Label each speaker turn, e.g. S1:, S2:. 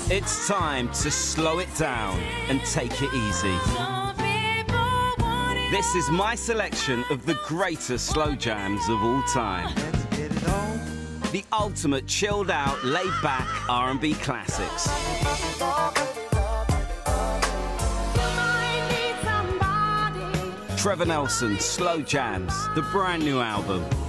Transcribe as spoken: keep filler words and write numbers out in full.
S1: It's time to slow it down and take it easy. This is my selection of the greatest slow jams of all time. The ultimate chilled out, laid back R and B classics. Trevor Nelson, Slow Jams, the brand new album.